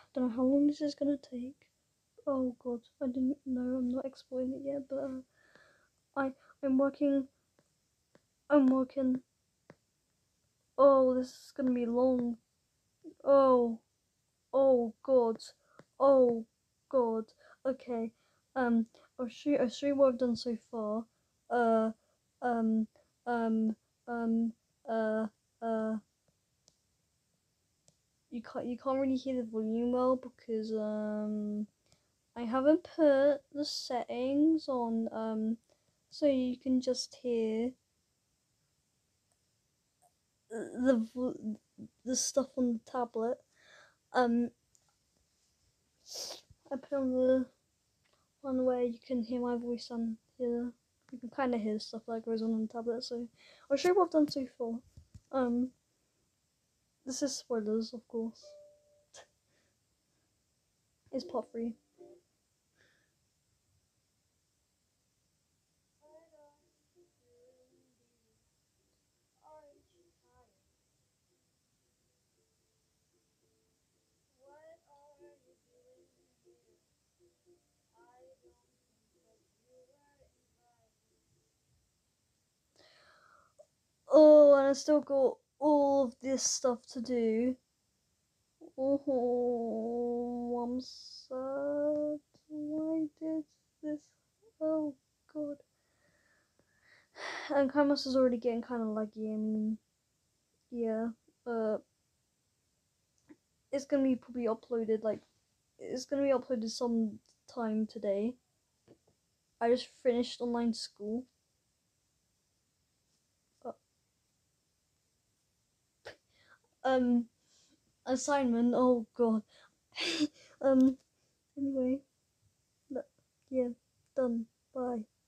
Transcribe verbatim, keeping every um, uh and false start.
don't know how long this is gonna take. Oh god, I didn't know. I'm not exporting it yet, but uh, I I'm working. I'm working. Oh, this is gonna be long. Oh, oh god. Oh god. Okay. Um, I'll show you, I'll show you what I've done so far. Uh, um, um, um, uh, uh. You can't you can't really hear the volume well because um I haven't put the settings on um so you can just hear the the stuff on the tablet. Um, I put on the one where you can hear my voice and hear you can kind of hear the stuff that goes on on the tablet. So I'll show you what I've done so far. Um, this is spoilers, of course. It's part three. Oh, and I still got all of this stuff to do. Oh, I'm sad. Why did this? Oh, God. And Canvas is already getting kind of laggy. I mean, yeah. Uh, it's gonna be probably uploaded, like, it's gonna be uploaded sometime today. I just finished online school. Uh, um, assignment. Oh, God. um, anyway. Yeah, done. Bye.